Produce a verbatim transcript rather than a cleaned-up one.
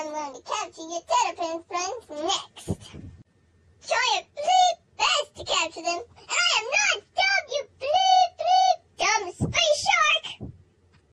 I'm going to capture your terrapin friends next.